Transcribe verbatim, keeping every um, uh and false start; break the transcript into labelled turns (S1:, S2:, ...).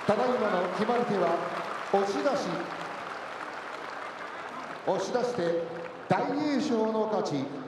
S1: ただいまの決まり手は押し出し。押し出して大栄翔の勝ち。